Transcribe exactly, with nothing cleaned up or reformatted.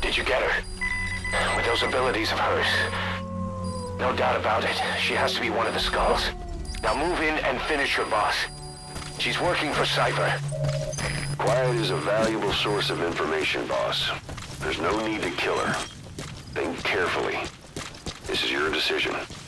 Did you get her? With those abilities of hers. No doubt about it. She has to be one of the Skulls. Now move in and finish your boss. She's working for Cypher. Quiet is a valuable source of information, boss. There's no need to kill her. Think carefully. This is your decision.